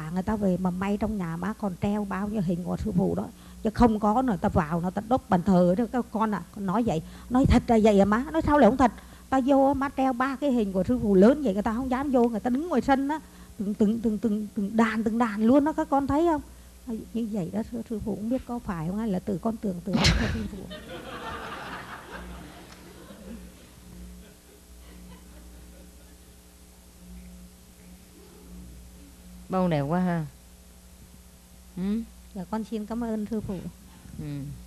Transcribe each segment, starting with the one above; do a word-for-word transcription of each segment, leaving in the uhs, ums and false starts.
bà người ta về mà may trong nhà má còn treo bao nhiêu hình của sư phụ đó, chứ không có nữa ta vào nó ta đốt bàn thờ đó các con à. Con nói vậy, nói thật là vậy à má, nói sao lại không thật. Ta vô má treo ba cái hình của sư phụ lớn vậy, người ta không dám vô, người ta đứng ngoài sân á, từng từng từng từng từng đàn từng đàn luôn đó, các con thấy không? Như vậy đó sư, sư phụ cũng biết có phải không, hay là tự con tưởng tượng cho sư phụ. Bông đẹp quá ha. Ừ? Dạ con xin cảm ơn sư phụ. Ừ.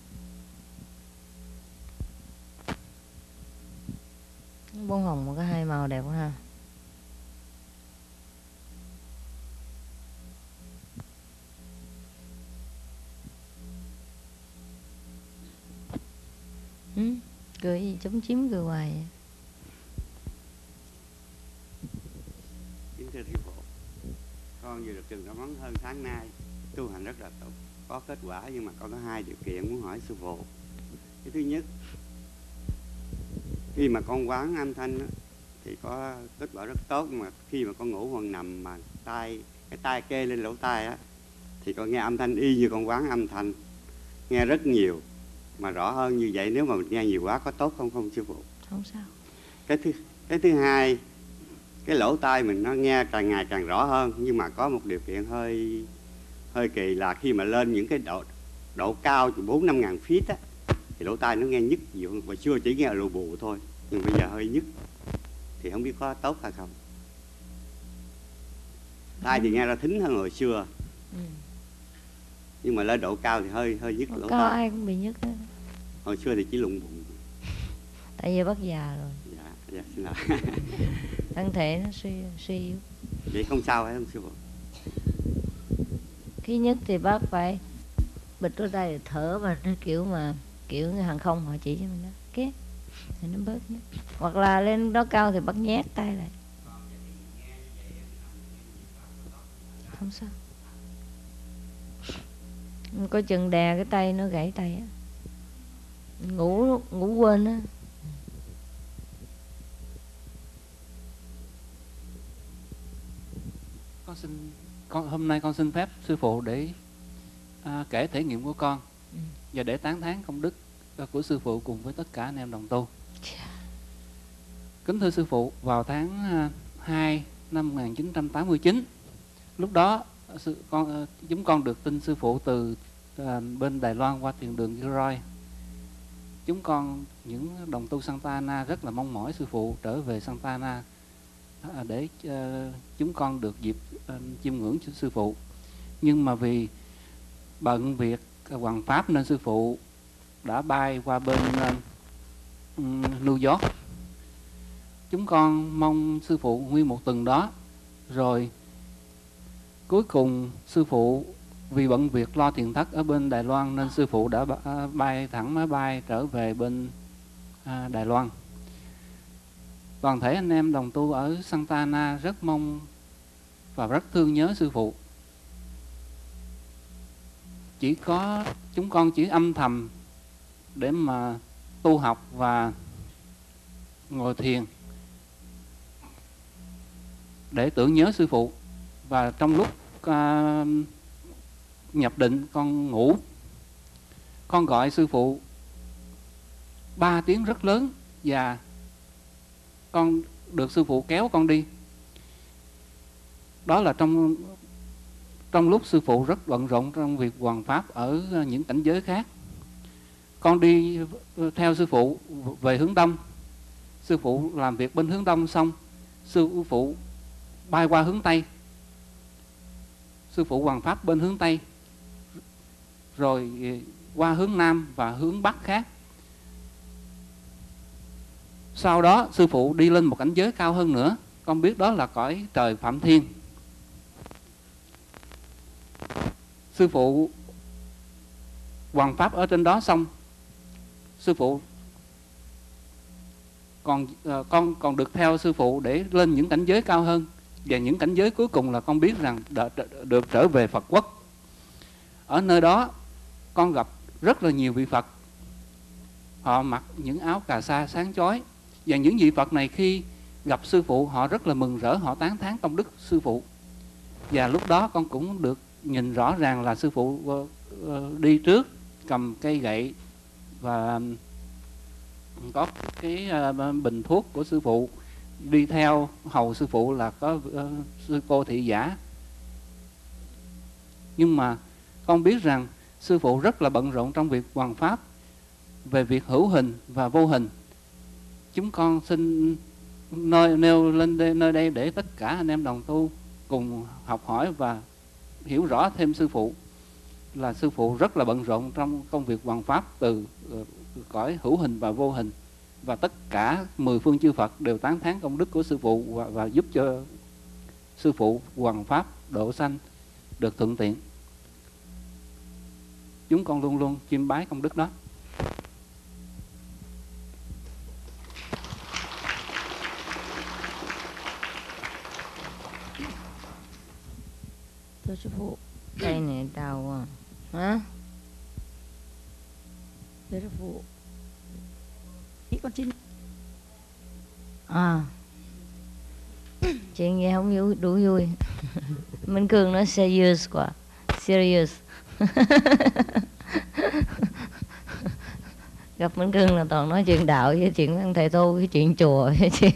Bông hồng mà có hai màu đẹp quá ha. Ừ? Cười gì chống chím cười hoài vậy? Kính thưa sư phụ, con vừa được trường Cảm Ấn hơn tháng nay, tu hành rất là tốt, có kết quả, nhưng mà con có hai điều kiện muốn hỏi sư phụ. Cái thứ nhất, khi mà con quán âm thanh đó, thì có kết quả rất tốt, nhưng mà khi mà con ngủ hoặc nằm mà tay cái tay kê lên lỗ tai á, thì con nghe âm thanh y như con quán âm thanh, nghe rất nhiều mà rõ hơn như vậy. Nếu mà mình nghe nhiều quá có tốt không không sư phụ? Không sao. Cái thứ cái thứ hai, cái lỗ tai mình nó nghe càng ngày càng rõ hơn, nhưng mà có một điều kiện hơi hơi kỳ là khi mà lên những cái độ độ cao từ bốn năm ngàn feet á, thì lỗ tai nó nghe nhức nhiều hơn. Hồi xưa chỉ nghe lù bù thôi, nhưng bây giờ hơi nhức, thì không biết có tốt hay không. Tai thì nghe ra thính hơn hồi xưa, Ừ. nhưng mà lên độ cao thì hơi hơi nhức lỗ Có tai. ai cũng bị nhức á. Hồi xưa thì chỉ lụng bụng. Tại vì bác già rồi, Dạ, dạ xin lỗi. thân thể nó suy suy yếu. Vậy không sao phải không sư phụ? Khi nhất thì bác phải bịt lỗ tai để thở, và nó kiểu mà kiểu người hàng không họ chỉ cho mình đó, cái thì nó bớt nhức. Hoặc là lên đó cao thì bác nhét tay lại, không sao. Có chừng đè cái tay nó gãy tay á, ngủ ngủ quên á. Con xin con hôm nay con xin phép sư phụ để à, kể thể nghiệm của con, Ừ. và để tán thán công đức của sư phụ cùng với tất cả anh em đồng tu. Kính thưa sư phụ, vào tháng hai năm một nghìn chín trăm tám mươi chín, lúc đó sư, con, chúng con được tin sư phụ từ à, bên Đài Loan qua thiền đường Gilroy. Chúng con, những đồng tu Santa Ana rất là mong mỏi sư phụ trở về Santa Ana à, để uh, chúng con được dịp uh, chiêm ngưỡng cho sư phụ. Nhưng mà vì bận việc uh, hoằng pháp nên sư phụ đã bay qua bên uh, um, New York. Chúng con mong sư phụ nguyên một tuần đó, rồi cuối cùng sư phụ vì bận việc lo thiền thất ở bên Đài Loan nên sư phụ đã bay thẳng máy bay trở về bên à, Đài Loan. Toàn thể anh em đồng tu ở Santa Ana rất mong và rất thương nhớ sư phụ. Chỉ có chúng con chỉ âm thầm để mà tu học và ngồi thiền để tưởng nhớ sư phụ. Và trong lúc uh, nhập định con ngủ, con gọi sư phụ ba tiếng rất lớn, và con được sư phụ kéo con đi. Đó là trong trong lúc sư phụ rất bận rộn trong việc hoằng pháp ở những cảnh giới khác. Con đi theo sư phụ về hướng đông. Sư phụ làm việc bên hướng đông xong, sư phụ bay qua hướng tây. Sư phụ hoằng pháp bên hướng tây, rồi qua hướng nam và hướng bắc khác. Sau đó sư phụ đi lên một cảnh giới cao hơn nữa, con biết đó là cõi trời Phạm Thiên. Sư phụ hoằng pháp ở trên đó xong, sư phụ còn uh, con còn được theo sư phụ để lên những cảnh giới cao hơn. Và những cảnh giới cuối cùng là con biết rằng đ, đ, được trở về Phật quốc. Ở nơi đó con gặp rất là nhiều vị Phật. Họ mặc những áo cà sa sáng chói. Và những vị Phật này khi gặp sư phụ họ rất là mừng rỡ, họ tán thán công đức sư phụ. Và lúc đó con cũng được nhìn rõ ràng là sư phụ đi trước cầm cây gậy và có cái bình thuốc của sư phụ, đi theo hầu sư phụ là có sư cô thị giả. Nhưng mà con biết rằng sư phụ rất là bận rộn trong việc hoằng pháp, về việc hữu hình và vô hình. Chúng con xin nơi, nêu lên đây, nơi đây để tất cả anh em đồng tu cùng học hỏi và hiểu rõ thêm sư phụ, là sư phụ rất là bận rộn trong công việc hoằng pháp từ uh, cõi hữu hình và vô hình. Và tất cả mười phương chư Phật đều tán thán công đức của sư phụ và, và giúp cho sư phụ hoằng pháp độ sanh được thuận tiện. Chúng con luôn luôn chiêm bái công đức đó. Thưa sư phụ, cây này đau à? Hả? Thưa sư phụ, ý con xin. À, chuyện gì không vui, đủ vui. Minh Cương nói serious quá, serious. Gặp Minh Cương là toàn nói chuyện đạo với chuyện thầy tu, cái chuyện chùa, cái chuyện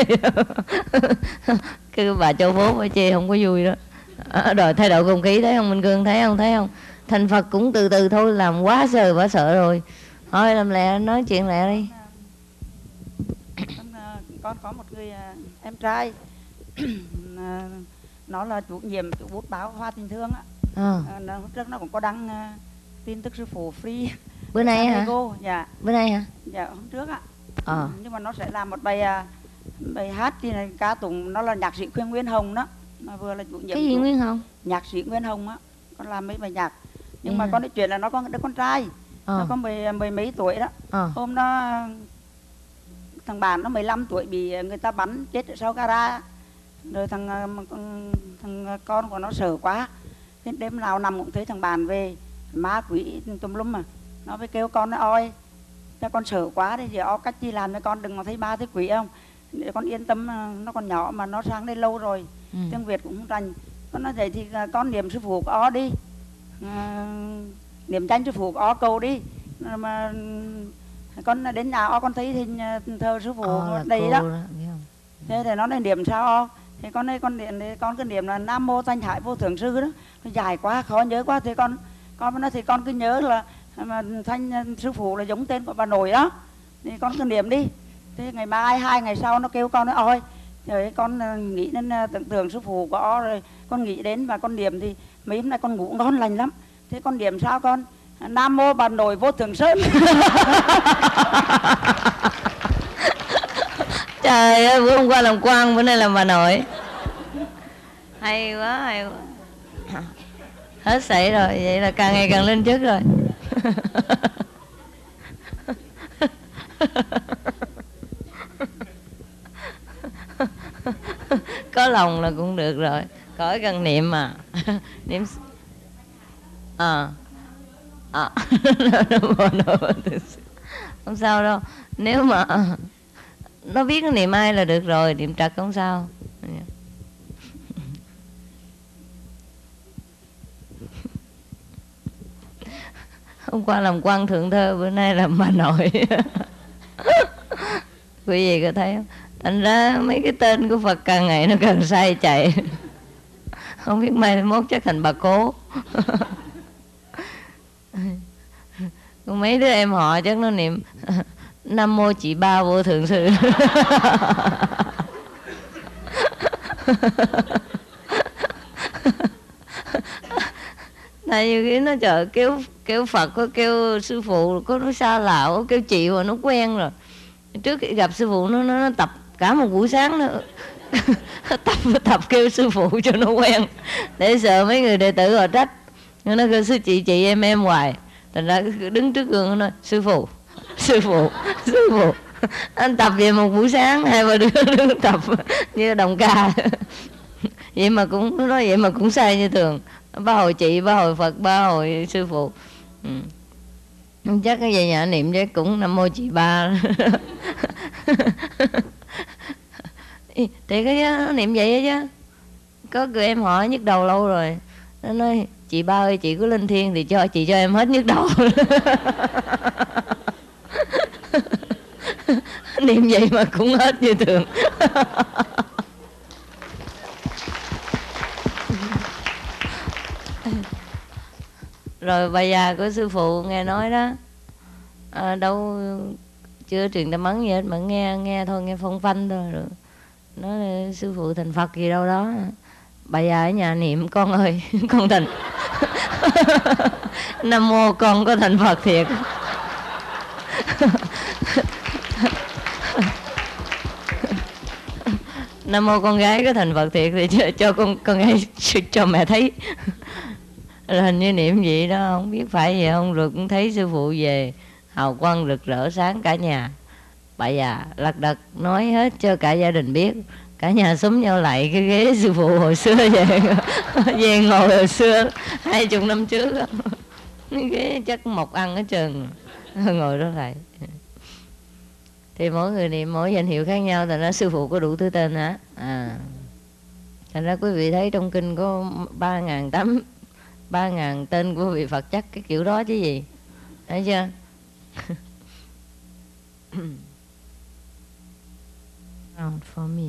cái bà Châu Phố ở chê không có vui đó. À, rồi thay đổi không khí, thấy không Minh Cương, thấy không, thấy không? Thành Phật cũng từ từ thôi, làm quá sờ quá sợ rồi. Thôi làm lẹ, nói chuyện lẹ đi. Con, con có một người em trai, nó là chủ nhiệm chủ bút báo Hoa Tình Thương á. À. Nó, trước nó cũng có đăng uh, tin tức sư phụ free. Bữa nay hả? Cô, dạ. Bữa nay hả? Dạ hôm trước á. À. Nhưng mà nó sẽ làm một bài uh, bài hát thì này, ca tụng, nó là nhạc sĩ Khuyên Nguyên Hồng đó. Nó vừa là chủ nhiệm. Cái gì chủ, Nguyên Hồng? Nhạc sĩ Nguyên Hồng á. Con làm mấy bài nhạc. Nhưng yeah. mà con nói chuyện là nó có đứa con trai. À. Nó có mười, mười mấy tuổi đó. À. Hôm đó thằng bạn nó mười lăm tuổi bị người ta bắn chết ở sau gara. Rồi thằng, thằng, thằng con của nó sợ quá. Thế đêm nào nằm cũng thấy thằng bạn về, ma quỷ tùm lum mà. Nó mới kêu con nó oi, cho con sợ quá đi, giờ o cách chi làm cho con đừng có thấy ma thấy quỷ không. Để con yên tâm, nó còn nhỏ mà nó sang đây lâu rồi. Ừ. Tiếng Việt cũng không rành. Con nói vậy thì con niệm sư phụ o đi, à, niệm tranh sư phụ o cầu đi. Mà con đến nhà o con thấy hình thờ sư phụ đây đó. đó Thế thì nó nên niệm sao o. Thì con đây con niệm, con cứ niệm là Nam Mô Thanh Hải Vô Thượng Sư đó. Nó dài quá, khó nhớ quá. Thì con con nói thì con cứ nhớ là mà Thanh sư phụ là giống tên của bà nội đó. Thì con cứ niệm đi. Thế ngày mai, hai ngày sau nó kêu con nói ôi, rồi con nghĩ đến tưởng tượng sư phụ của o rồi. Con nghĩ đến và con niệm thì mấy hôm nay con ngủ ngon lành lắm. Thế con niệm sao con? Nam Mô bà nội Vô Thượng Sơn. Trời ơi, bữa hôm qua làm quan, bữa nay làm bà nội. Hay quá, hay quá. Hết sảy rồi, vậy là càng ngày càng lên chức rồi. Có lòng là cũng được rồi. Khỏi cần niệm mà. Niệm... À. À. Không sao đâu. Nếu mà nó biết nó niệm ai là được rồi, niệm trật không sao. Hôm qua làm quan thượng thơ, bữa nay làm bà nội. Quý vị có thấy không? Thành ra mấy cái tên của Phật càng ngày nó càng sai chạy. Không biết mai mốt chắc thành bà Cố. Còn mấy đứa em họ chắc nó niệm Nam Mô Chị Ba Vô Thượng Sư. Tại vì khi nó chờ kêu kêu Phật, có kêu sư phụ, có nó xa lạ, có kêu chị mà nó quen rồi. Trước khi gặp sư phụ nó nó, nó tập cả một buổi sáng nó tập tập kêu sư phụ cho nó quen, để sợ mấy người đệ tử họ trách. Nó kêu sư chị chị em em hoài. Thành ra đứng trước gương nó nói sư phụ, sư phụ, sư phụ. Anh tập về một buổi sáng, hai ba đứa đứng tập như đồng ca. Vậy mà cũng nó nói vậy mà cũng sai như thường. Ba hồi chị, ba hồi Phật, ba hồi sư phụ. Ừ. Chắc cái về nhà niệm chứ cũng Nam Mô Chị Ba. Thì cái nó niệm vậy chứ. có người em hỏi nhức đầu lâu rồi, nó nói chị ba ơi, chị cứ lên thiên thì cho chị cho em hết nhức đầu. Niệm vậy mà cũng hết như thường. Rồi bà già của sư phụ nghe nói đó, à, đâu chưa truyền tâm ấn gì hết mà nghe nghe thôi, nghe phong phanh thôi, rồi nói là sư phụ thành Phật gì đâu đó. Bà già ở nhà niệm con ơi, con thành Nam mô con có thành Phật thiệt. Nam mô con gái có thành Phật thiệt thì cho, cho con con gái cho mẹ thấy. Rồi hình như niệm vậy đó, không biết phải vậy không. Rồi cũng thấy sư phụ về hào quang rực rỡ sáng cả nhà. Bà già lật đật nói hết cho cả gia đình biết. Cả nhà xúm nhau lại cái ghế sư phụ hồi xưa về về ngồi hồi xưa hai chục năm trước. Cái ghế chắc mọc ăn hết trơn, ngồi đó lại. Thì mỗi người niệm mỗi danh hiệu khác nhau, thành ra sư phụ có đủ thứ tên hả? À, thành ra quý vị thấy trong kinh có ba ngàn tám ba ngàn tên của vị Phật chắc cái kiểu đó chứ gì, thấy chưa? Count for me.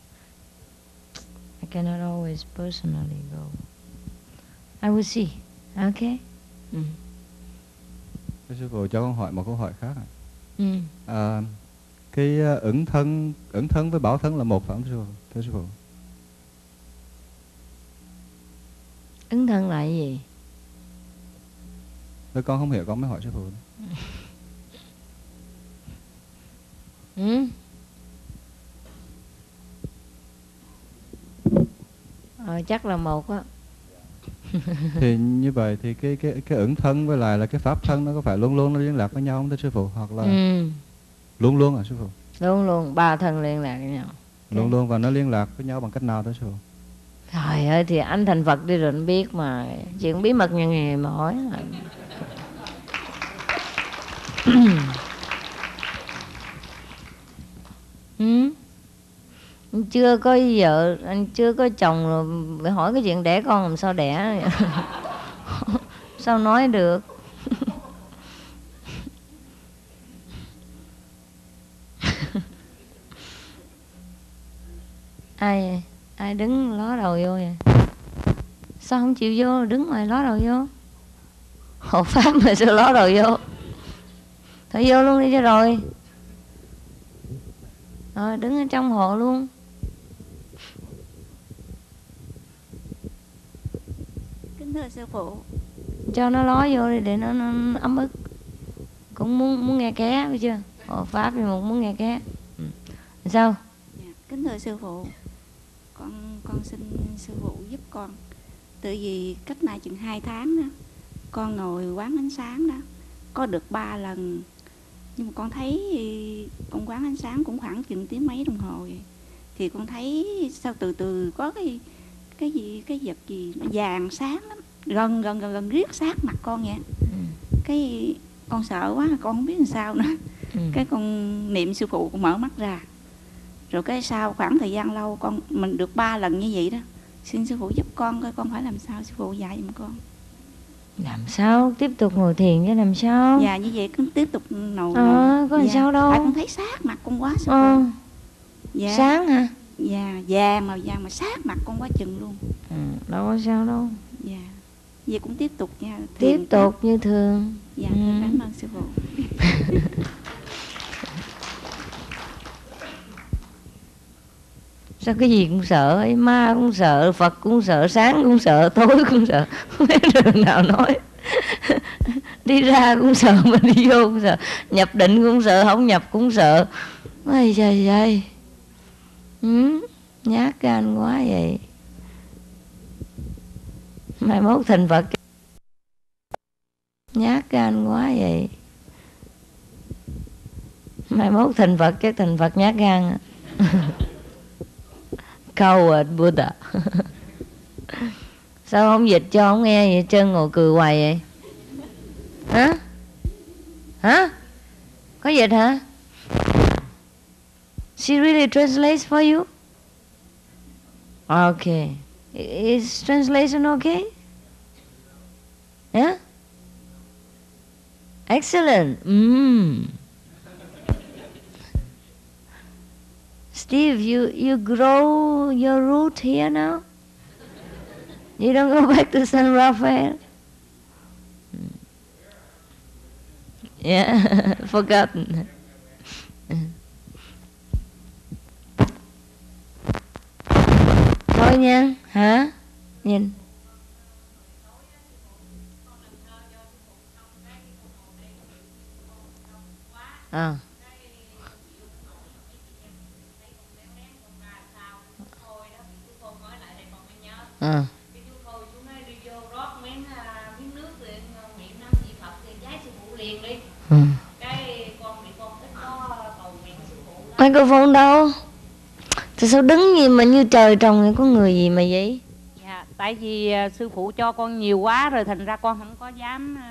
I cannot always personally go. I will see. Okay. Ừ. Sư phụ cho con hỏi một câu hỏi khác. Ừ. À, cái ẩn thân ẩn thân với bảo thân là một phải không sư phụ? Thưa sư phụ. Ẩn thân là gì? Tôi con không hiểu, con mới hỏi sư phụ. Ừ. Ờ, chắc là một á. Thì như vậy thì cái cái cái ẩn thân với lại là cái pháp thân nó có phải luôn luôn nó liên lạc với nhau không thưa sư phụ, hoặc là ừ. luôn luôn à sư phụ? Luôn luôn, ba thân liên lạc với nhau. Luôn okay. Luôn, và nó liên lạc với nhau bằng cách nào thưa sư phụ? Trời ơi, thì anh thành Phật đi rồi anh biết mà, chuyện bí mật nhà nghề mà hỏi. Ừ. Anh chưa có vợ, anh chưa có chồng rồi phải hỏi cái chuyện đẻ con làm sao đẻ. Sao nói được. Ai ai đứng ló đầu vô vậy? Sao không chịu vô, đứng ngoài ló đầu vô? Hộ pháp mà sao ló đầu vô? Thôi vô luôn đi cho rồi. Rồi đứng ở trong hộ luôn. Kính thưa sư phụ, cho nó ló vô đi để nó, nó, nó ấm ức. Cũng muốn muốn nghe ké, biết chưa? Hộ pháp thì một muốn nghe ké. Ừ. Sao? Dạ, kính thưa sư phụ, con con xin sư phụ giúp con. Tự vì cách này chừng hai tháng đó, con ngồi quán ánh sáng đó, có được ba lần. Nhưng mà con thấy con quán ánh sáng cũng khoảng chừng tiếng mấy đồng hồ vậy. Thì con thấy sao từ từ có cái cái gì cái vật gì nó vàng sáng lắm, gần gần gần gần riết sát mặt con vậy. Ừ. Cái con sợ quá, con không biết làm sao nữa. Ừ. Cái con niệm sư phụ, con mở mắt ra. Rồi cái sau khoảng thời gian lâu con mình được ba lần như vậy đó. Xin sư phụ giúp con coi con phải làm sao, sư phụ dạy giùm con. Làm sao? Tiếp tục ngồi thiền chứ làm sao? Dạ như vậy cứ tiếp tục ngồi. Ờ, có làm dạ. sao đâu. Tại con thấy sát mặt con quá sư ờ. phụ. Dạ. Sáng hả? Dạ, vàng màu vàng mà sát mặt con quá chừng luôn. Ừ, đâu có sao đâu. Dạ. Vậy cũng tiếp tục nha. Tiếp tục đó. Như thường. Dạ, ừ. Cảm ơn sư phụ. Sao cái gì cũng sợ, ma cũng sợ, Phật cũng sợ, sáng cũng sợ, tối cũng sợ. Không biết đường nào nói. Đi ra cũng sợ, mà đi vô cũng sợ. Nhập định cũng sợ, không nhập cũng sợ. Ôi trời ơi. Ừ, nhát gan quá vậy. Mai mốt thành Phật. Nhát gan quá vậy. Mai mốt thành Phật chắc thành Phật nhát gan. Coward Buddha. Sao không dịch cho không nghe vậy, trơn ngồi cười hoài vậy? Hả? Hả? Có dịch hả? She really translates for you? Okay. Is translation okay? Yeah? Excellent. Mm. Steve, you, you grow your root here now? You don't go back to San Rafael? Yeah, forgotten. Thôi nha, hả? Nhìn. À. À. Ừ. Microphone đâu? Thì sao đứng gì mà như trời trồng, có người gì mà vậy? Dạ, tại vì uh, sư phụ cho con nhiều quá rồi, thành ra con không có dám uh,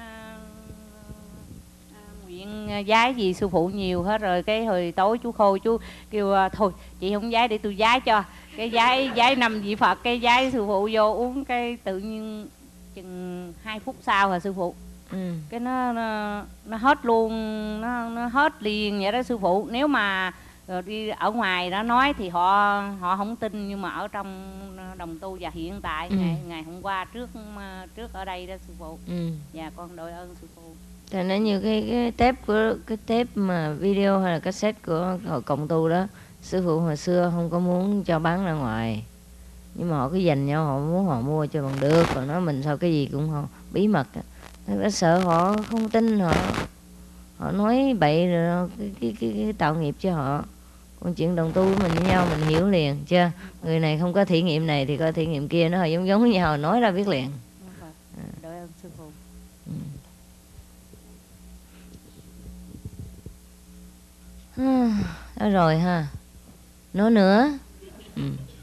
uh, nguyện uh, giái gì sư phụ nhiều hết rồi. Cái hồi tối chú Khôi chú kêu uh, thôi chị không giái để tôi giái cho. Cái giái giái năm vị Phật, cái giái sư phụ vô uống, cái tự nhiên chừng hai phút sau hả sư phụ. Ừ. Cái nó, nó nó hết luôn, nó nó hết liền vậy đó sư phụ. Nếu mà rồi đi ở ngoài đó nói thì họ họ không tin, nhưng mà ở trong đồng tu và hiện tại, ừ. ngày ngày hôm qua trước trước ở đây đó sư phụ. Ừ. Dạ con đội ơn sư phụ. Thì nó như cái cái tape của cái tape mà video hay là cassette của hội cộng tu đó, sư phụ hồi xưa không có muốn cho bán ra ngoài, nhưng mà họ cứ dành nhau, họ muốn họ mua cho bằng được, còn nói mình sao cái gì cũng không bí mật. Nó sợ họ không tin, họ họ nói bậy rồi cái, cái, cái, cái tạo nghiệp cho họ. Còn chuyện đồng tu mình với nhau mình hiểu liền chưa? Người này không có thí nghiệm này thì có thí nghiệm kia, nó giống giống với nhau, nói ra biết liền. À. Đội ơn sư phụ. Ừ. Đó rồi ha. Nói nữa. Ừ.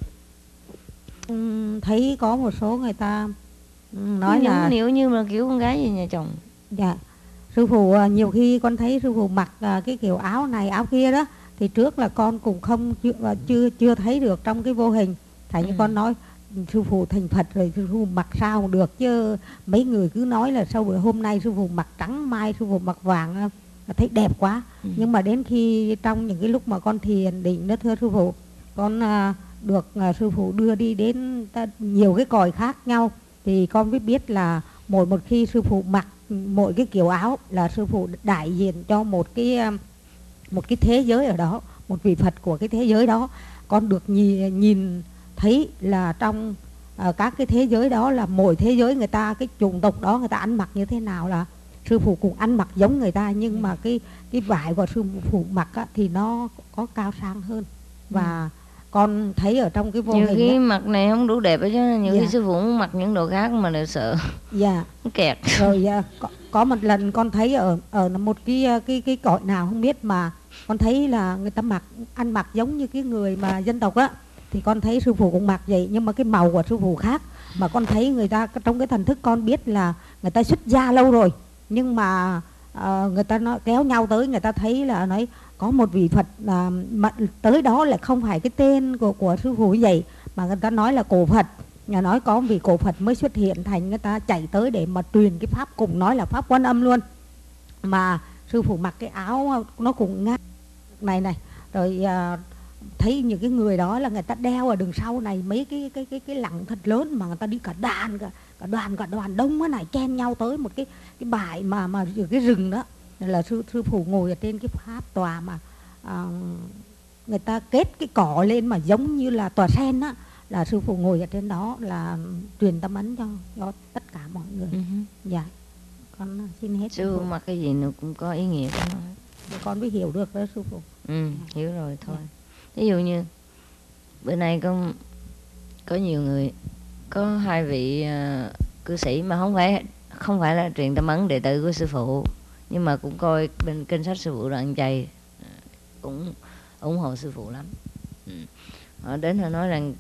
Thấy có một số người ta nói nhưng là nếu như mà kiểu con gái về nhà chồng. Dạ. Sư phụ nhiều khi con thấy sư phụ mặc cái kiểu áo này áo kia đó, thì trước là con cũng không chưa chưa, chưa thấy được trong cái vô hình. Thành như ừ. con nói sư phụ thành Phật rồi, sư phụ mặc sao cũng được, chứ mấy người cứ nói là sau buổi hôm nay sư phụ mặc trắng, mai sư phụ mặc vàng, thấy đẹp quá. Ừ. Nhưng mà đến khi trong những cái lúc mà con thiền định đó thưa sư phụ, con được sư phụ đưa đi đến nhiều cái cõi khác nhau, thì con mới biết là mỗi một khi sư phụ mặc mỗi cái kiểu áo là sư phụ đại diện cho một cái một cái thế giới ở đó, một vị Phật của cái thế giới đó. Con được nhìn, nhìn thấy là trong uh, các cái thế giới đó là mỗi thế giới người ta, cái chủng tộc đó người ta ăn mặc như thế nào là sư phụ cũng ăn mặc giống người ta, nhưng mà cái cái vải của sư phụ mặc á, thì nó có cao sang hơn. Và ừ. con thấy ở trong cái vô nhiều hình khi đó, mặc này không đủ đẹp ấy chứ, nhiều dạ. khi sư phụ mặc những đồ khác mà đều sợ. Dạ. Kẹt. Rồi có, có một lần con thấy ở ở một cái cái cái cõi nào không biết, mà con thấy là người ta mặc ăn mặc giống như cái người mà dân tộc á, thì con thấy sư phụ cũng mặc vậy, nhưng mà cái màu của sư phụ khác. Mà con thấy người ta trong cái thần thức con biết là người ta xuất gia lâu rồi, nhưng mà uh, người ta nói, kéo nhau tới, người ta thấy là nói có một vị Phật uh, mà tới đó lại không phải cái tên của của sư phụ như vậy, mà người ta nói là cổ Phật. Nhà nói có vị cổ Phật mới xuất hiện, thành người ta chạy tới để mà truyền cái pháp, cùng nói là pháp Quan Âm luôn. Mà sư phụ mặc cái áo nó cũng ngang này này, rồi uh, thấy những cái người đó là người ta đeo ở đường sau này mấy cái cái cái cái lặng thật lớn, mà người ta đi cả đàn cả, cả đoàn cả đoàn đông cái này chen nhau tới một cái cái bãi mà mà cái rừng đó, là sư sư phụ ngồi ở trên cái pháp tòa mà uh, người ta kết cái cỏ lên mà giống như là tòa sen á, là sư phụ ngồi ở trên đó là truyền tâm ấn cho cho tất cả mọi người. Uh-huh. Dạ, con xin hết. Sư mặc cái gì nó cũng có ý nghĩa của nó. Con mới hiểu được đó sư phụ. Ừ, hiểu rồi thôi. Ví dụ như bữa nay có có nhiều người, có hai vị uh, cư sĩ mà không phải không phải là truyền tâm ấn đệ tử của sư phụ, nhưng mà cũng coi bên kinh sách sư phụ là ăn chay, cũng ủng hộ sư phụ lắm. Ừ. Họ đến họ nói rằng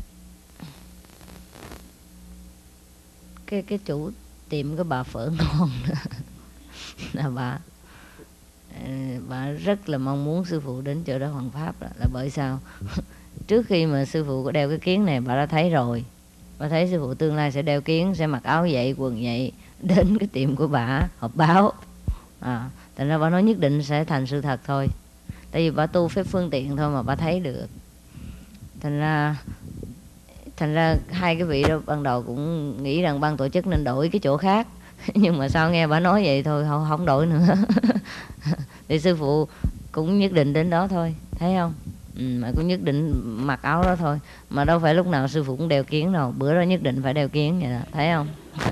cái cái chủ tiệm cái bà phở ngon là bà bà rất là mong muốn sư phụ đến chỗ đó hoàn pháp, là, là bởi sao trước khi mà sư phụ có đeo cái kiến này bà đã thấy rồi, Bà thấy sư phụ tương lai sẽ đeo kiếng, sẽ mặc áo vậy, quần vậy, đến cái tiệm của bà họp báo. À, thành ra bà nói nhất định sẽ thành sự thật thôi. Tại vì bà tu phép phương tiện thôi mà bà thấy được. Thành ra Thành ra hai cái vị đó ban đầu cũng nghĩ rằng ban tổ chức nên đổi cái chỗ khác. Nhưng mà sao nghe bà nói vậy thôi, không, không đổi nữa. Thì sư phụ cũng nhất định đến đó thôi, thấy không? Ừ, mà cũng nhất định mặc áo đó thôi. Mà đâu phải lúc nào sư phụ cũng đeo kiếng đâu. Bữa đó nhất định phải đeo kiếng vậy đó, thấy không?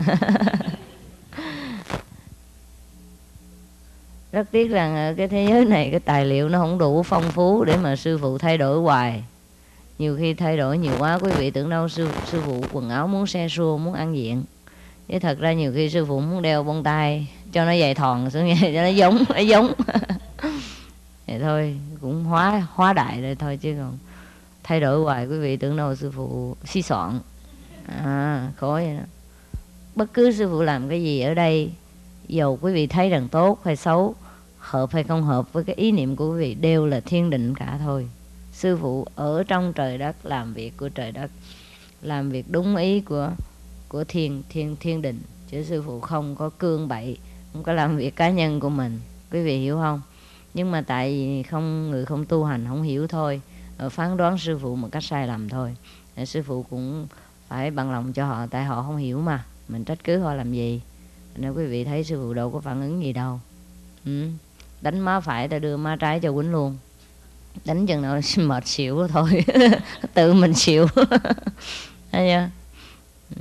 Rất tiếc rằng cái thế giới này cái tài liệu nó không đủ phong phú để mà sư phụ thay đổi hoài. Nhiều khi thay đổi nhiều quá quý vị tưởng đâu sư, sư phụ quần áo muốn xe xua, muốn ăn diện. Chứ thật ra nhiều khi sư phụ muốn đeo bông tai cho nó dày thòn xuống nghe, cho nó giống, nó giống. Vậy thôi, cũng hóa hóa đại rồi thôi, chứ còn thay đổi hoài quý vị tưởng đâu sư phụ suy soạn. À, khó vậy đó. Bất cứ sư phụ làm cái gì ở đây, dầu quý vị thấy rằng tốt hay xấu, hợp hay không hợp với cái ý niệm của quý vị, đều là thiên định cả thôi. Sư phụ ở trong trời đất, làm việc của trời đất, làm việc đúng ý của của thiên thiên thiên định, chứ sư phụ không có cương bậy, không có làm việc cá nhân của mình, quý vị hiểu không? Nhưng mà tại vì không người không tu hành không hiểu thôi, phán đoán sư phụ một cách sai lầm thôi. Để sư phụ cũng phải bằng lòng cho họ, tại họ không hiểu mà, mình trách cứ họ làm gì. Nếu quý vị thấy sư phụ đâu có phản ứng gì đâu. Ừ. Đánh má phải ta đưa má trái cho quýnh luôn, đánh chừng nào mệt xỉu thôi. Tự mình xỉu. Thấy chưa? Ừ.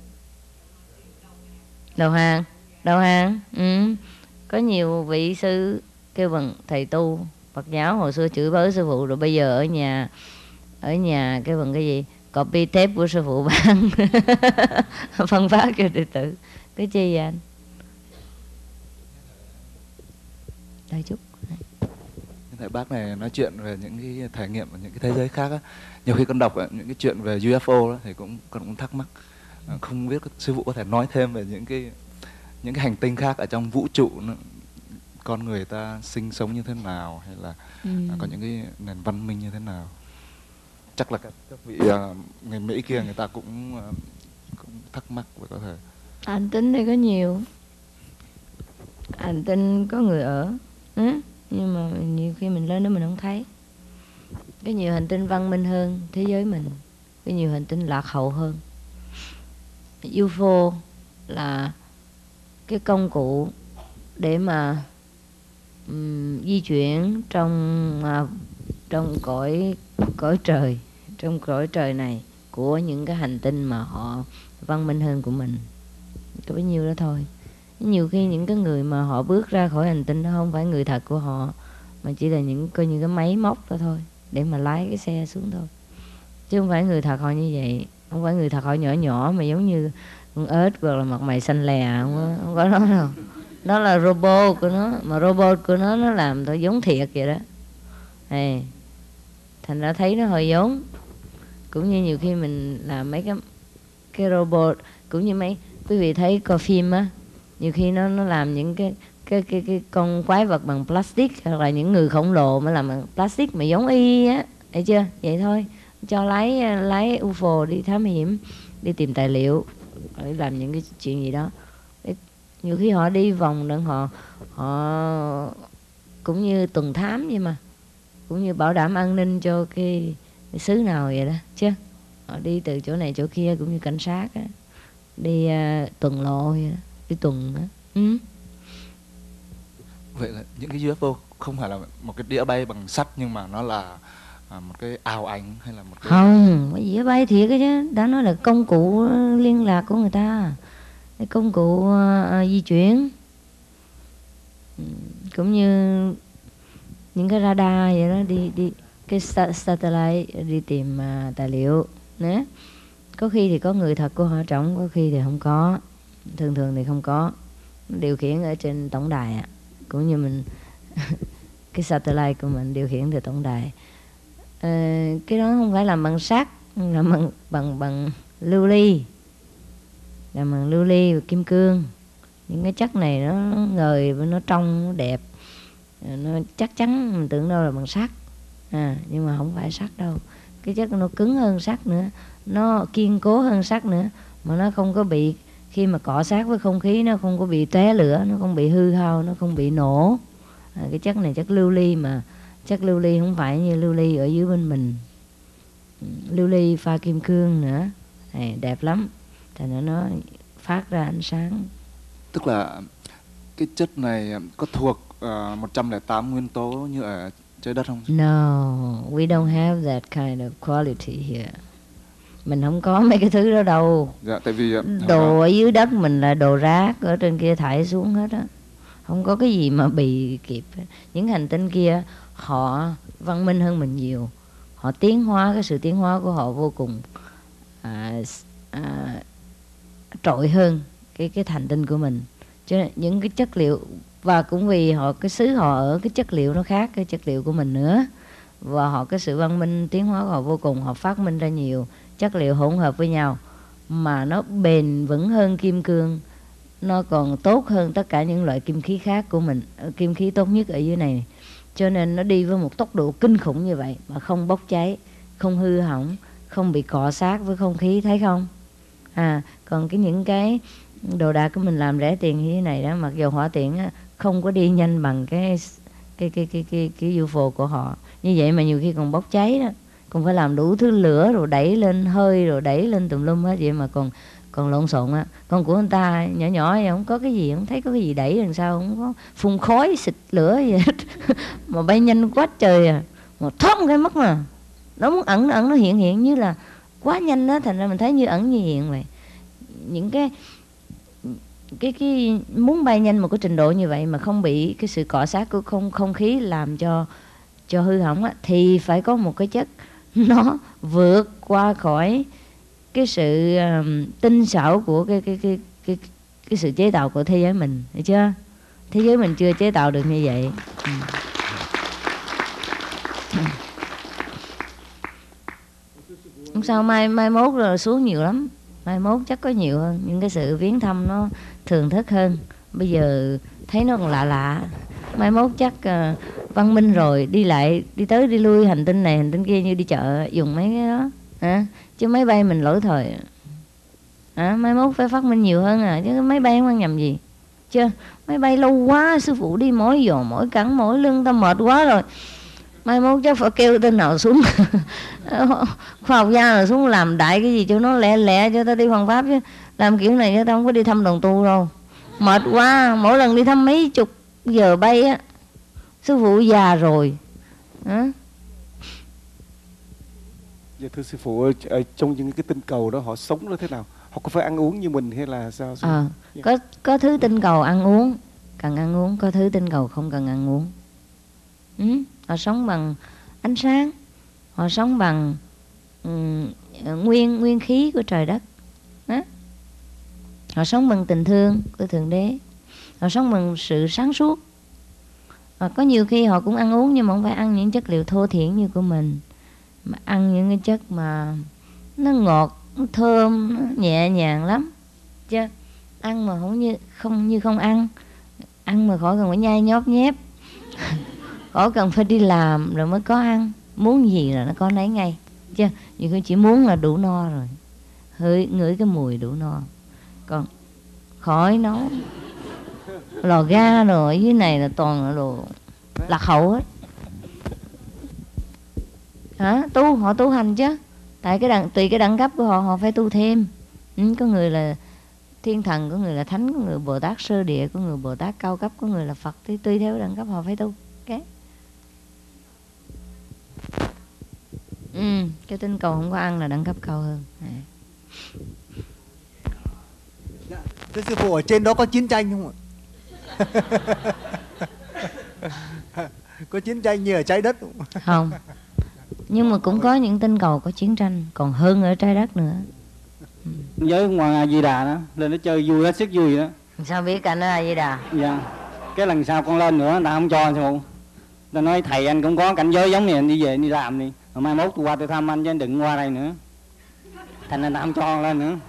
Đầu hàng, đầu hàng. Ừ. Có nhiều vị sư kêu bằng thầy tu Phật giáo hồi xưa chửi bới sư phụ, rồi bây giờ ở nhà ở nhà kêu bằng cái gì copy tape của sư phụ bán. Phân phát cho đệ tử. Cái chi vậy anh? Đây chút. Thầy bác này nói chuyện về những cái trải nghiệm ở những cái thế giới khác á. Nhiều khi con đọc những cái chuyện về u ép ô đó, thì cũng con cũng thắc mắc, không biết sư phụ có thể nói thêm về những cái những cái hành tinh khác ở trong vũ trụ nữa, con người ta sinh sống như thế nào, hay là ừ. có những cái nền văn minh như thế nào. Chắc là các, các vị uh, người Mỹ kia người ta cũng, uh, cũng thắc mắc và có thể. Hành tinh đây có nhiều, hành tinh có người ở, ừ? Nhưng mà nhiều khi mình lên đó mình không thấy. Có nhiều hành tinh văn minh hơn thế giới mình, có nhiều hành tinh lạc hậu hơn. u ép ô là cái công cụ để mà um, di chuyển trong uh, trong cõi cõi trời, trong cõi trời này của những cái hành tinh mà họ văn minh hơn của mình. Có bấy nhiêu đó thôi. Nhiều khi những cái người mà họ bước ra khỏi hành tinh đó không phải người thật của họ, mà chỉ là những coi như cái máy móc đó thôi, để mà lái cái xe xuống thôi, chứ không phải người thật họ như vậy. Không phải người thật họ nhỏ nhỏ mà giống như con ếch hoặc là mặt mày xanh lè, không có, không có đó đâu. Đó là robot của nó, mà robot của nó nó làm thôi giống thiệt vậy đó. Hey, thành ra thấy nó hơi giống. Cũng như nhiều khi mình làm mấy cái cái robot, cũng như mấy quý vị thấy coi phim á, nhiều khi nó nó làm những cái cái cái cái con quái vật bằng plastic, hoặc là những người khổng lồ mà làm bằng plastic mà giống y á, thấy chưa? Vậy thôi, cho lái lái u ép ô đi thám hiểm, đi tìm tài liệu, để làm những cái chuyện gì đó. Để, nhiều khi họ đi vòng đặng họ họ cũng như tuần thám vậy mà, cũng như bảo đảm an ninh cho cái, cái xứ nào vậy đó chứ. Họ đi từ chỗ này chỗ kia cũng như cảnh sát á, đi uh, tuần lộ vậy đó, đi tuần á. Ừ. Vậy là những cái u ép ô không phải là một cái đĩa bay bằng sắt, nhưng mà nó là à, một cái ảo ảnh hay là một cái... Không, cái đĩa bay thiệt cái chứ. Đã nói là công cụ liên lạc của người ta, cái công cụ uh, di chuyển, cũng như những cái radar vậy đó, đi đi cái satellite đi tìm uh, tài liệu nè. Có khi thì có người thật của họ trống, có khi thì không có, thường thường thì không có. Điều khiển ở trên tổng đài ạ, à. Cũng như mình cái satellite của mình điều khiển từ tổng đài. Ờ, cái đó không phải làm bằng sắt, làm bằng bằng bằng lưu ly, làm bằng lưu ly và kim cương. Những cái chất này nó ngời, nó trong, nó đẹp, nó chắc chắn, mình tưởng đâu là bằng sắt, à, nhưng mà không phải sắt đâu. Cái chất nó cứng hơn sắt nữa, nó kiên cố hơn sắt nữa, mà nó không có bị, khi mà cọ sát với không khí nó không có bị tóe lửa, nó không bị hư hao, nó không bị nổ. À, cái chất này chất lưu ly, mà chất lưu ly không phải như lưu ly ở dưới bên mình, lưu ly pha kim cương nữa. Này, đẹp lắm, thành ra nó phát ra ánh sáng. Tức là cái chất này có thuộc uh, một trăm lẻ tám nguyên tố như ở trái đất không? No, we don't have that kind of quality here. Mình không có mấy cái thứ đó đâu. Dạ, tại vì đồ đó, ở dưới đất mình là đồ rác, ở trên kia thải xuống hết á. Không có cái gì mà bị kịp. Những hành tinh kia họ văn minh hơn mình nhiều, họ tiến hóa, cái sự tiến hóa của họ vô cùng à, à, trội hơn cái cái hành tinh của mình. Cho nên những cái chất liệu, và cũng vì họ cái xứ họ ở cái chất liệu nó khác cái chất liệu của mình nữa, và họ cái sự văn minh tiến hóa của họ vô cùng, họ phát minh ra nhiều chất liệu hỗn hợp với nhau mà nó bền vững hơn kim cương, nó còn tốt hơn tất cả những loại kim khí khác của mình, kim khí tốt nhất ở dưới này. Cho nên nó đi với một tốc độ kinh khủng như vậy mà không bốc cháy, không hư hỏng, không bị cọ sát với không khí, thấy không? À, còn cái những cái đồ đạc của mình làm rẻ tiền như thế này đó, mặc dù hỏa tiễn á, không có đi nhanh bằng cái cái cái cái cái cái u ép ô của họ. Như vậy mà nhiều khi còn bốc cháy đó, còn phải làm đủ thứ lửa rồi đẩy lên hơi rồi đẩy lên tùm lum hết, vậy mà còn còn lộn xộn á. Còn của anh ta nhỏ nhỏ vậy, không có cái gì, không thấy có cái gì đẩy đằng sau, không có phun khói xịt lửa gì hết mà bay nhanh quá trời à, mà thoát cái mất mà nó muốn ẩn nó ẩn, nó hiện hiện như là quá nhanh đó, thành ra mình thấy như ẩn như hiện vậy. Những cái cái cái muốn bay nhanh một cái trình độ như vậy mà không bị cái sự cọ sát của không không khí làm cho cho hư hỏng á, thì phải có một cái chất nó vượt qua khỏi cái sự um, tinh xảo của cái cái cái cái cái sự chế tạo của thế giới mình, hiểu chưa? Thế giới mình chưa chế tạo được như vậy. Không sao, mai mai mốt rồi xuống nhiều lắm, mai mốt chắc có nhiều hơn, những cái sự viếng thăm nó thường thức hơn. Bây giờ thấy nó còn lạ lạ, mai mốt chắc uh, văn minh rồi, đi lại đi tới đi lui hành tinh này hành tinh kia như đi chợ dùng mấy cái đó hả? Chứ máy bay mình lỗi thời à, mai mốt phải phát minh nhiều hơn à, chứ máy bay không ăn nhầm gì chưa. Máy bay lâu quá, sư phụ đi mỗi giò mỗi cẳng mỗi lưng ta mệt quá rồi, mai mốt chắc phải kêu tên nào xuống khoa học gia nào xuống làm đại cái gì cho nó lẹ lẹ cho ta đi hoàn pháp, chứ làm kiểu này cho ta không có đi thăm đồng tu đâu, mệt quá, mỗi lần đi thăm mấy chục giờ bay á. Sư phụ già rồi à? Dạ thưa sư phụ, ở trong những cái tinh cầu đó họ sống nó thế nào? Họ có phải ăn uống như mình hay là sao? À, dạ. có có thứ tinh cầu ăn uống cần ăn uống, có thứ tinh cầu không cần ăn uống. Ừ, họ sống bằng ánh sáng, họ sống bằng um, nguyên nguyên khí của trời đất. Đó. Họ sống bằng tình thương của Thượng Đế, họ sống bằng sự sáng suốt. Và có nhiều khi họ cũng ăn uống nhưng mà không phải ăn những chất liệu thô thiển như của mình, mà ăn những cái chất mà nó ngọt, nó thơm, nó nhẹ nhàng lắm. Chứ ăn mà không như không như không ăn, ăn mà khỏi cần phải nhai nhóp nhép khỏi cần phải đi làm rồi mới có ăn, muốn gì là nó có nấy ngay. Chứ nhiều khi chỉ muốn là đủ no rồi, hơi ngửi cái mùi đủ no. Còn khỏi nấu lò ga rồi ở dưới này là toàn là đồ lạc hậu hết. Hả? Tu, họ tu hành chứ. Tại cái đẳng, tùy cái đẳng cấp của họ, họ phải tu thêm. Ừ, có người là thiên thần, có người là thánh, có người Bồ Tát sơ địa, có người Bồ Tát cao cấp, có người là Phật. Thì tùy theo đẳng cấp họ phải tu. Okay. Ừ, cái tinh cầu không có ăn là đẳng cấp cao hơn. À. Thưa sư phụ, ở trên đó có chiến tranh không ạ? Có chiến tranh như ở trái đất không? Không. Nhưng mà cũng có những tinh cầu có chiến tranh còn hơn ở trái đất nữa. Với Hoàng A Di Đà đó, lên nó chơi vui hết sức vui đó. Sao biết anh ở A Di Đà? Dạ. Cái lần sau con lên nữa, người ta không cho sư phụ. Ta nói thầy anh cũng có cảnh giới giống này, anh đi về anh đi làm đi. Rồi mai mốt tôi qua tôi thăm anh chứ anh đừng qua đây nữa. Thành anh ta không cho con lên nữa.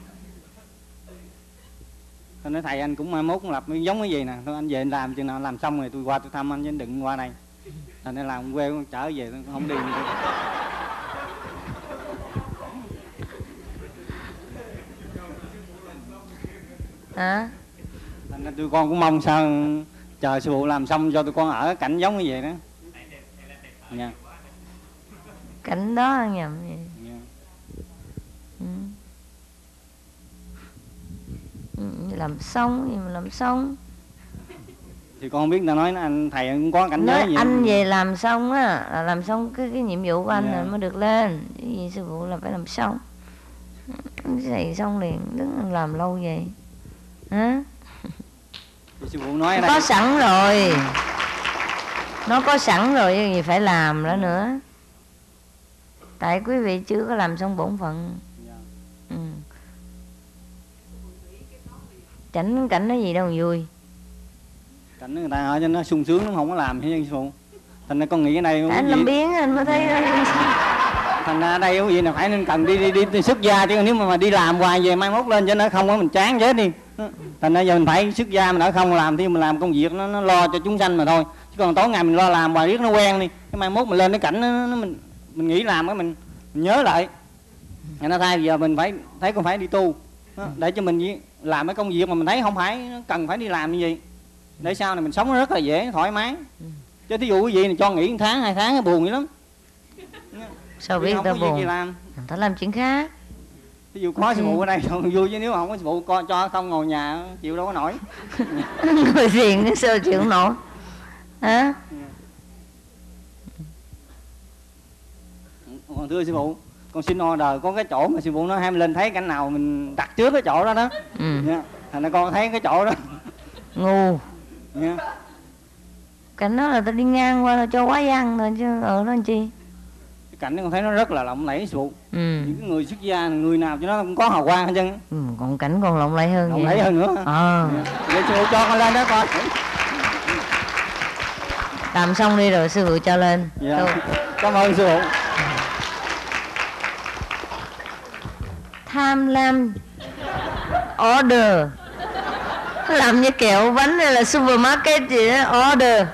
Tôi nói thầy anh cũng mai mốt cũng lập giống cái gì nè, thôi anh về anh làm chừng nào làm xong rồi tôi qua tôi thăm anh chứ anh đừng qua đây. Thành nên làm quê con trở về tôi không đi nữa. hả? Thành ra tụi con cũng mong sao chờ sư phụ làm xong cho tụi con ở cảnh giống như vậy đó. Dạ. Cảnh đó nhầm vậy. Dạ. Ừ. Ừ, làm xong gì mà làm xong. Thì con biết ta nói anh thầy cũng có cảnh giới gì. Anh về làm xong á, là làm xong cái cái nhiệm vụ của anh Dạ. rồi mới được lên. Cái gì sư phụ là phải làm xong. Thầy xong liền, đứng làm lâu vậy hả? Sư phụ nói ở đây Có sẵn rồi, nó có sẵn rồi, gì phải làm nữa nữa. Tại quý vị chưa có làm xong bổn phận. Ừ. Cảnh cảnh nó gì đâu mà vui. Cảnh người ta ở cho nó sung sướng, nó không có làm hay sư phụ. Thành ra con nghĩ ở đây anh làm biến anh mới thấy đó. Thành ra ở đây có gì là phải nên cần đi đi, đi, đi xuất gia, chứ nếu mà, mà đi làm hoài về mai mốt lên cho nó không có mình chán chết đi. Thành ra giờ mình phải xuất gia, mình đã không làm thì mình làm công việc nó, nó lo cho chúng sanh mà thôi. Chứ còn tối ngày mình lo làm hoài riết nó quen đi, cái mai mốt mình lên cái cảnh nó, nó mình mình nghĩ làm cái mình, mình nhớ lại. Thành ra thay giờ mình phải thấy con phải đi tu đó, để cho mình làm cái công việc mà mình thấy không phải cần phải đi làm như vậy, để sau này mình sống nó rất là dễ thoải mái. Chứ thí dụ cái gì này cho nghỉ một tháng hai tháng nó buồn dữ lắm. Sao biết người ta buồn? Người ta làm chuyện khác. Ví dụ có sư phụ ở đây thôi vui, chứ nếu không có sư phụ co cho không ngồi nhà chịu đâu có nổi. Ngồi thiền cái sao chịu nổi hả? Còn thưa sư phụ, con xin order có cái chỗ mà sư phụ nói hai lên thấy cảnh nào mình đặt trước cái chỗ đó đó. Ừ. Yeah. Thành ra con thấy cái chỗ đó ngu. Yeah. Cảnh đó là ta đi ngang qua là cho quá văn thôi chứ ở đó làm chi. Cái cảnh đó con thấy nó rất là lộng lẫy sư phụ. Ừ. Những cái người xuất gia người nào cho nó cũng có hào quang hết trơn. Ừ, còn cảnh còn lộng lẫy hơn. Lộng lẫy hơn nữa. Ờ. Yeah. Vậy sư phụ cho con lên đó coi. Làm xong đi rồi sư phụ cho lên. Dạ. Cảm ơn sư phụ. Tham lam order, làm như kẹo bánh hay là supermarket gì đó, order.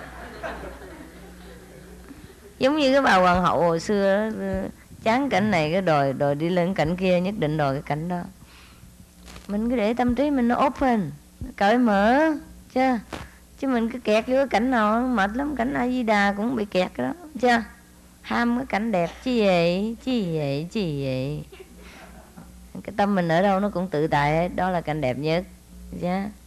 Giống như cái bà hoàng hậu hồi xưa đó, chán cảnh này cái đòi đòi đi lên cảnh kia, nhất định đòi cái cảnh đó. Mình cứ để tâm trí mình nó open, cởi mở chứ. Chứ mình cứ kẹt vô cái cảnh nào mệt lắm, cảnh A Di Đà cũng bị kẹt cái đó chứ. Ham cái cảnh đẹp chi vậy, chi vậy, chi vậy. Cái tâm mình ở đâu nó cũng tự tại, đó là cảnh đẹp nhất chứ.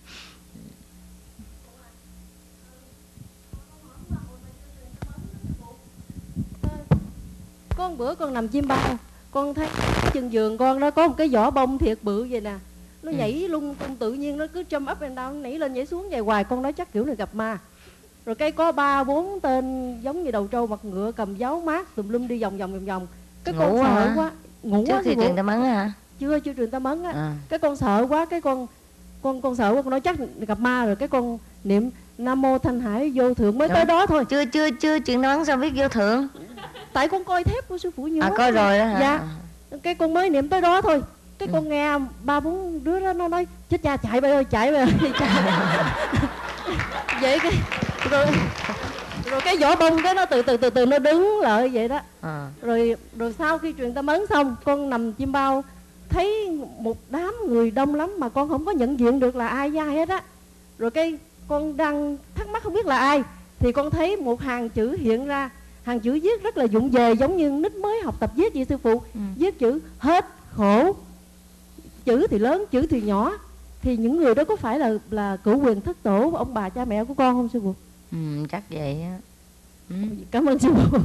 Có một bữa con nằm chim bao, con thấy chân giường con nó có một cái vỏ bông thiệt bự vậy nè. Nó ừ. nhảy lung tung tự nhiên, nó cứ jump up and down, nảy lên nhảy xuống vậy hoài. Con nói chắc kiểu này gặp ma. Rồi cái có ba bốn tên giống như đầu trâu mặt ngựa cầm giáo mát tùm lum đi vòng vòng vòng vòng. Cái con Ngủ sợ hả? quá. Ngủ trước quá khi truyền tâm ấn hả? Chưa, chưa truyền tâm ấn á. À. Cái con sợ quá, cái con con con sợ quá, con nói chắc gặp ma rồi. Cái con niệm Nam Mô Thanh Hải Vô Thượng mới. Đúng. Tới đó thôi. Chưa chưa chưa truyền tâm ấn sao biết vô thượng? Tại con coi thép của sư phụ nhiều. À coi rồi đó hả? Dạ. Cái con mới niệm tới đó thôi. Cái ừ. con nghe ba bốn đứa đó nó nói chết cha chạy bay ơi, chạy bay ơi, chạy. Vậy cái rồi rồi cái vỏ bông cái nó từ từ từ từ nó đứng lại vậy đó. À. Rồi rồi sau khi truyền tâm ấn xong, con nằm chim bao thấy một đám người đông lắm mà con không có nhận diện được là ai với ai hết á. Rồi cái con đang thắc mắc không biết là ai, thì con thấy một hàng chữ hiện ra. Hàng chữ viết rất là vụng về, giống như nít mới học tập viết vậy sư phụ. Ừ. Viết chữ hết khổ. Chữ thì lớn, chữ thì nhỏ. Thì những người đó có phải là là cửu quyền thất tổ, ông bà cha mẹ của con không sư phụ? Ừ, chắc vậy á. Ừ. Cảm ơn sư phụ.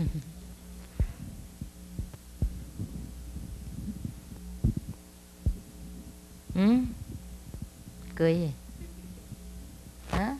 Ừ. Cười gì? Hả?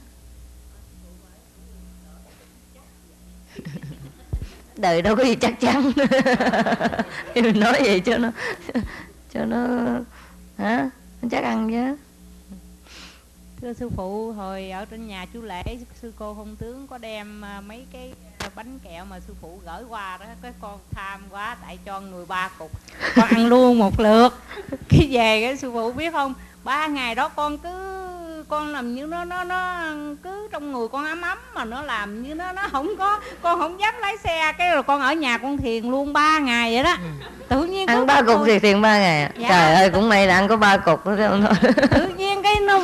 Đời đâu có gì chắc chắn. Thì mình nói vậy cho nó cho nó hả? Nó chắc ăn chứ. Thưa sư phụ, hồi ở trên nhà chú Lễ, sư cô Hôn Tướng có đem mấy cái bánh kẹo mà sư phụ gửi qua đó. Cái con tham quá, tại cho người ba cục, con ăn luôn một lượt. Khi về cái sư phụ biết không, ba ngày đó con cứ con làm như nó nó nó cứ trong người con ấm ấm, mà nó làm như nó nó không có, con không dám lái xe. Cái rồi con ở nhà con thiền luôn ba ngày vậy đó. Tự nhiên ăn ba cục thì thiền ba ngày. Dạ. Trời ơi cũng may là ăn có ba cục đó thôi. Tự nhiên cái nó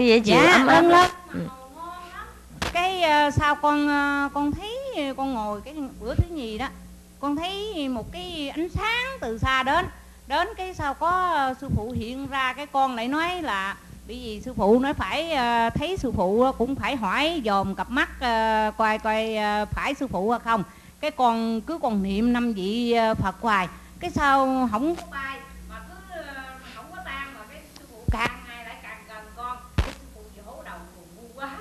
dễ chịu, dạ, ấm áp lắm. Ừ. Cái uh, sao con uh, con thấy con ngồi cái bữa thứ nhì đó, con thấy một cái ánh sáng từ xa đến đến cái sao có uh, sư phụ hiện ra, cái con lại nói là bởi vì sư phụ nói phải uh, thấy sư phụ cũng phải hỏi dòm cặp mắt uh, coi coi uh, phải sư phụ hay không. Cái con cứ còn niệm năm vị uh, Phật hoài, cái sao không có bay mà cứ uh, không có tan, mà cái sư phụ càng ngày lại càng gần con, cái sư phụ vỗ đầu buồn ngu quá.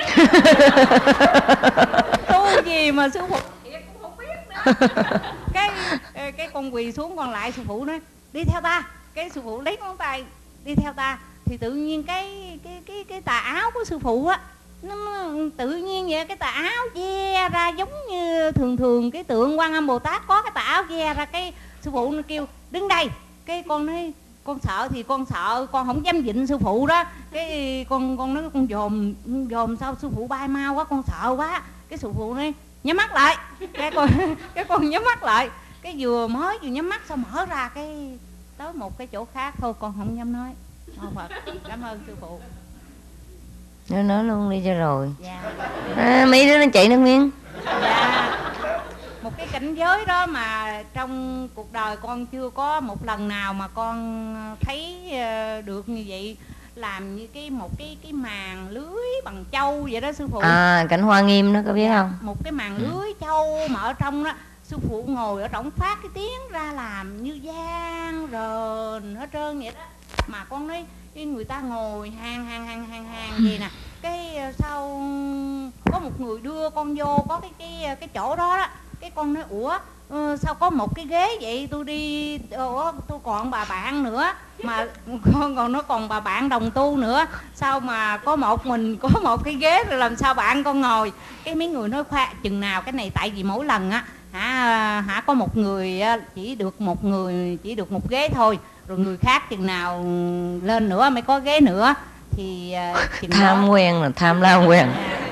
Tu gì mà sư phụ thiệt cũng không biết nữa. cái cái con quỳ xuống, con lại sư phụ nói đi theo ta, cái sư phụ lấy ngón tay đi theo ta, thì tự nhiên cái cái cái cái tà áo của sư phụ á, nó, nó tự nhiên vậy, cái tà áo ve ra giống như thường thường cái tượng Quan Âm Bồ Tát có cái tà áo ve ra. Cái sư phụ nó kêu đứng đây, cái con nói con sợ thì con sợ, con không dám vịnh sư phụ đó. Cái con con nói con dòm dòm sao sư phụ bay mau quá, con sợ quá. Cái sư phụ nói nhắm mắt lại, cái con cái con nhắm mắt lại, cái vừa mới vừa nhắm mắt sao mở ra cái tới một cái chỗ khác thôi, con không dám nói. Ô Phật, cảm ơn sư phụ. Nói nói luôn đi cho rồi. Dạ. À, mấy đứa nó chạy nước miếng. Dạ. Một cái cảnh giới đó mà trong cuộc đời con chưa có một lần nào mà con thấy được như vậy, làm như cái một cái cái màn lưới bằng châu vậy đó sư phụ. À, cảnh Hoa Nghiêm đó có biết không? Một cái màn lưới châu mà ở trong đó sư phụ ngồi ở trong phát cái tiếng ra làm như gian rờn hết trơn vậy đó. Mà con nói người ta ngồi hàng hàng hàng hàng hàng gì nè, cái sau có một người đưa con vô có cái cái cái chỗ đó đó, cái con nói ủa uh, sao có một cái ghế vậy, tôi đi uh, tôi còn bà bạn nữa mà con còn nó còn bà bạn đồng tu nữa, sao mà có một mình có một cái ghế rồi làm sao bạn con ngồi. Cái mấy người nói khoa chừng nào cái này, tại vì mỗi lần á hả hả có một người chỉ được một người chỉ được một ghế thôi, rồi người khác chừng nào lên nữa mới có ghế nữa thì uh, tham đó... quen là tham lam quen.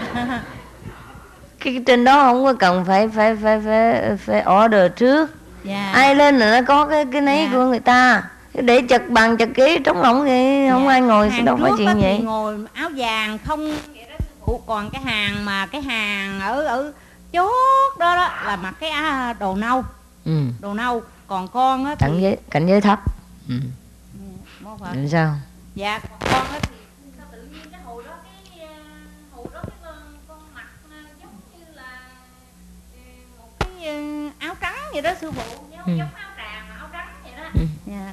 Cái trên đó không có cần phải phải phải phải phải order trước. Yeah. Ai lên là nó có cái cái nấy yeah. của người ta, để chật bằng chật ghế trống rỗng thì không yeah. ai ngồi hàng đâu phải chuyện vậy. Ngồi áo vàng không vậy đó sư phụ, còn cái hàng mà cái hàng ở ở chốt đó đó là mặc cái á, đồ nâu. Ừ. Đồ nâu, còn con á thì cảnh giới cảnh giới thấp. Ừ. Ừ. Làm sao? Dạ, còn con á thì sao tự nhiên cái hồi đó cái hồi đó cái con, con mặc giống như là một cái áo trắng vậy đó sư phụ, giống, ừ. giống áo tràng mà áo trắng vậy đó. Ừ. Dạ.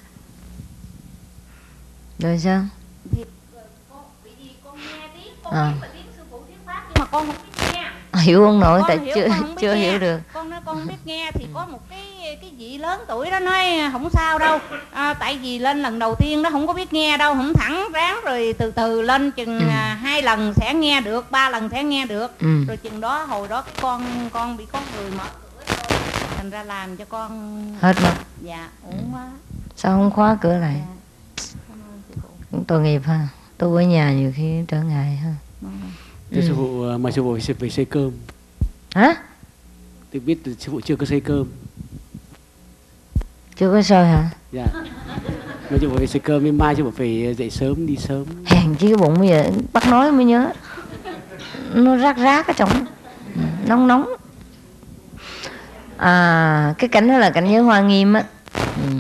Rồi sao? Thì con bị gì con nghe tiếng, con à. biết là tiếng sư phụ thuyết pháp nhưng mà con không biết nghe. Hiểu không nổi, tại hiểu, chưa chưa nghe. hiểu được. Con nói con không biết nghe thì có một cái cái vị lớn tuổi đó nói không sao đâu, à, tại vì lên lần đầu tiên đó không có biết nghe đâu, không thẳng ráng rồi từ từ lên chừng ừ. à, hai lần sẽ nghe được, ba lần sẽ nghe được. Ừ. Rồi chừng đó hồi đó cái con con bị có người mở cửa thôi, thành ra làm cho con hết mất. Dạ uổng quá. Sao không khóa cửa lại? Dạ. Cũng tội nghiệp ha, tôi ở nhà nhiều khi trở ngại ha. Ừ. Sư phụ mời sư phụ về xây cơm. Hả? Tôi biết sư phụ chưa có xây cơm. Chưa có sôi hả? Dạ. Mà sư phụ phải xây cơm, đến mai sư phụ phải dậy sớm, đi sớm. Hèn chi cái bụng bây giờ bắt nói mới nhớ. Nó rác rác ở trong, nóng nóng. À, cái cảnh đó là cảnh giới Hoa Nghiêm á. Ừ.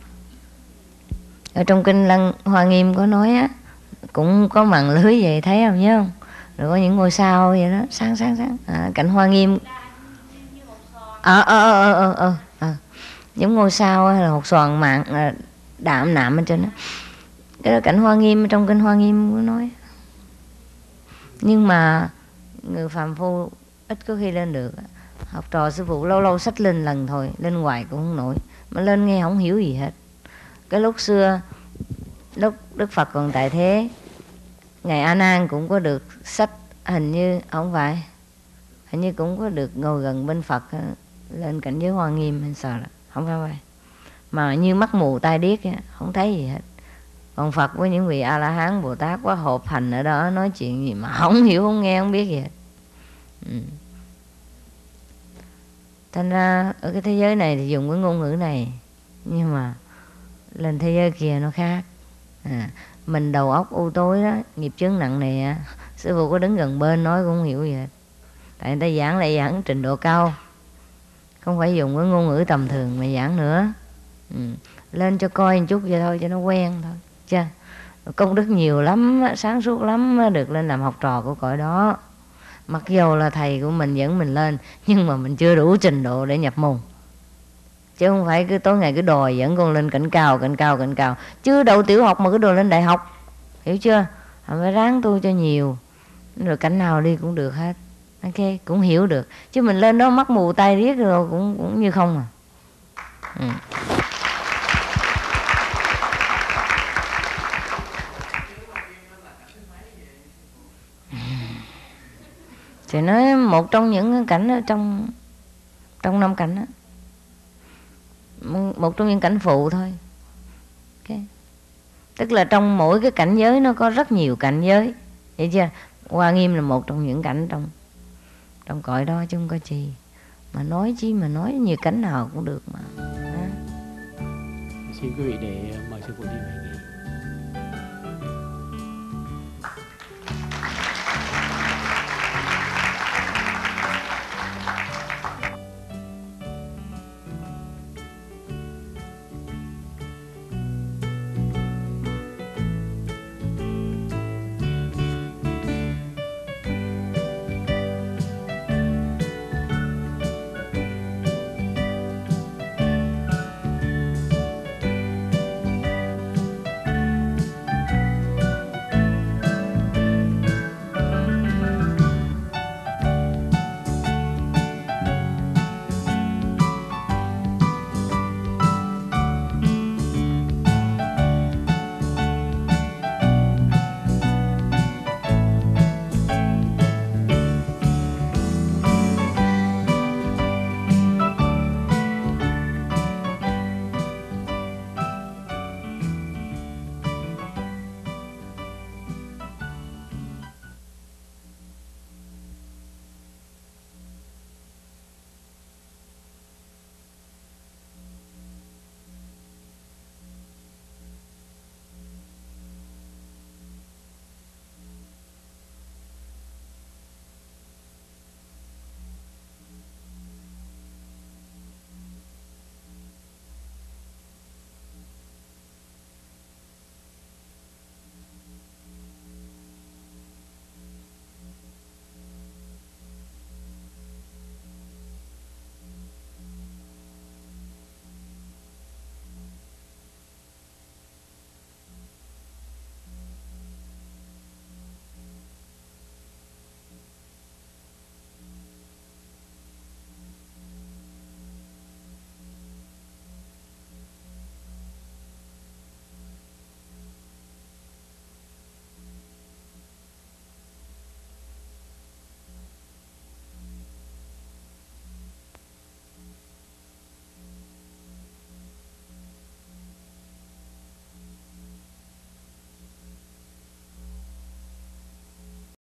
Ở trong kinh Lăng Hoa Nghiêm có nói á, cũng có màn lưới vậy, thấy không, nhớ không? Rồi có những ngôi sao vậy đó, sáng sáng sáng. À, cảnh Hoa Nghiêm. Ờ ờ ờ ờ ờ ờ. Giống ngôi sao hay là hột xoàn mạng đạm nạm bên trên đó. Cái đó cảnh Hoa Nghiêm, trong kinh Hoa Nghiêm có nói. Nhưng mà người phàm phu ít có khi lên được. Học trò sư phụ lâu lâu xách lên lần thôi, lên hoài cũng không nổi, mà lên nghe không hiểu gì hết. Cái lúc xưa, lúc Đức Phật còn tại thế, Ngài A Nan cũng có được sách, hình như không phải, hình như cũng có được ngồi gần bên Phật lên cảnh giới Hoa Nghiêm hay sao, là không phải vậy, mà như mắt mù tai điếc không thấy gì hết. Còn Phật với những vị A La Hán Bồ Tát quá họp hành ở đó nói chuyện gì mà không hiểu, không nghe, không biết gì hết. Ừ. Thành ra ở cái thế giới này thì dùng cái ngôn ngữ này, nhưng mà lên thế giới kia nó khác. À, mình đầu óc u tối đó, nghiệp chướng nặng nề á, sư phụ có đứng gần bên nói cũng không hiểu gì hết. Tại người ta giảng lại giảng trình độ cao, không phải dùng cái ngôn ngữ tầm thường mà giảng nữa. Ừ. Lên cho coi một chút vậy thôi cho nó quen thôi. Chưa? Công đức nhiều lắm, sáng suốt lắm được lên làm học trò của cõi đó. Mặc dù là thầy của mình dẫn mình lên, nhưng mà mình chưa đủ trình độ để nhập môn. Chứ không phải cứ tối ngày cứ đòi dẫn con lên cảnh cao, cảnh cao, cảnh cao. Chứ đậu tiểu học mà cứ đòi lên đại học. Hiểu chưa? Phải ráng tu cho nhiều. Rồi cảnh nào đi cũng được hết. Ok, cũng hiểu được. Chứ mình lên đó mắt mù tay riết rồi cũng, cũng như không à. Ừ. Thì nói một trong những cảnh ở trong trong năm cảnh đó, một trong những cảnh phụ thôi. Okay. Tức là trong mỗi cái cảnh giới nó có rất nhiều cảnh giới, hiểu chưa? Hoa Nghiêm là một trong những cảnh trong trong cõi đó chứ không có chi. Mà nói chi mà nói nhiều cảnh nào cũng được mà. À. Xin quý vị để mời sư phụ đi về nghỉ.